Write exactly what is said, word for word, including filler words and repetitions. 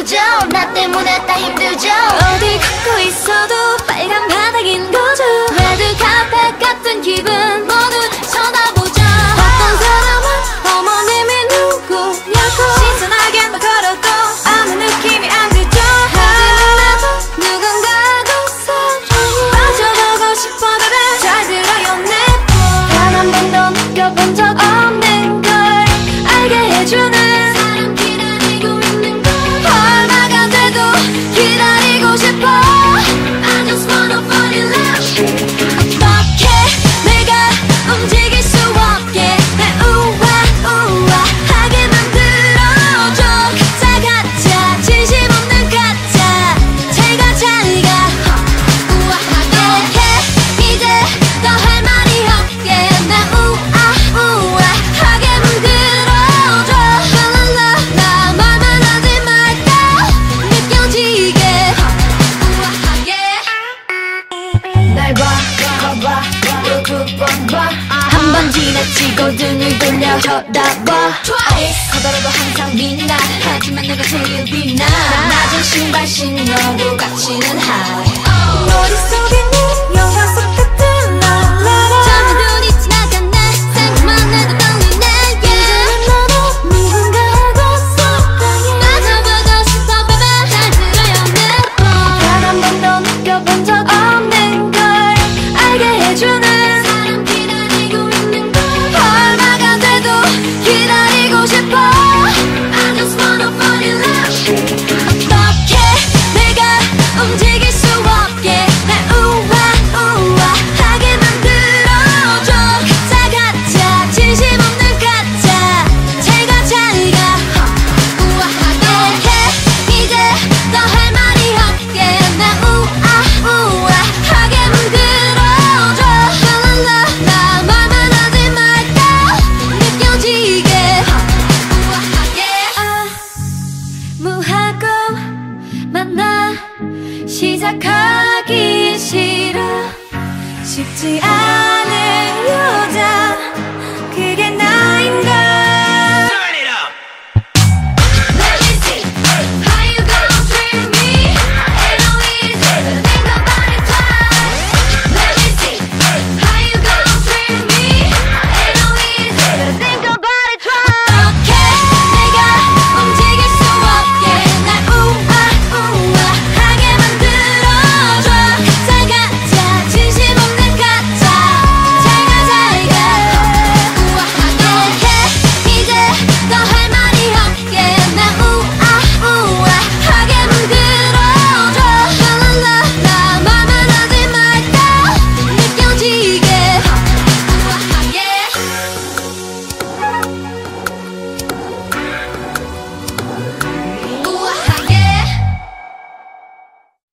힘들죠. 나 때문에 다 힘들죠. 어디 걷고 있어도 빨간 바닥인 거죠. 레드 카펫 같은 기분 모두 쳐다보자. 어떤 사람은 어머님이 누구냐고 신선하게 막 걸어도 아무 느낌이 안 들죠. 하지만 나도 누군가하고 사랑에 빠져보고 싶어. 그래 잘 들어요 내 말. 단 한 번도 느껴본 적 없는 걸 알게 해주는 사람 기다리고 있는 걸 얼마가 돼도 기다리고 싶어. I just wanna fall in love. 어떻게 내가 움직일 수 없게 날 우아 우아 하게 만들어줘. 가짜 가짜 진심 없는 가짜 잘가 잘가 우아하게 해. 이제 더 할 말이 없게 날 우아 우아 하게 만들어줘. 랄랄라 나 말만 하지 말까 느껴지게 우아하게. 날 봐, 봐봐, 또 두 번 봐. 한 번 지나치고 등을 돌려 쳐다봐. 커다라도 항상 빛나. 하지만 내가 제일 빛나. 낮은 신발 신어도 갇히는 하이. 머릿속에 네 영화 속 같은 랄라라. 처음에 눈이 지나갔네. 생각만 해도 떨리네. 이제는 나도 누군가하고 사랑해 빠져보고 싶어 baby. 잘 들어요 내 말. 단 한 번도 느껴본 적 없는 걸 알게 해주는 사람 기다리고 있는 걸 얼마가 돼도 기다리고 싶어. I just wanna fall in love. 어떻게 내가 움직일 수 없게 날 우아 우아 하게 만들어줘. 가짜 가짜 진심 없는 가짜 잘가 잘가 우아하게 해. 이제 더 할 말이 없게 날 우아 우아 하게 만들어줘. 랄랄라 나 말만 하지 말까 느껴지게 우아하게. 무하고 만나 시작하기 싫어. 쉽지 않아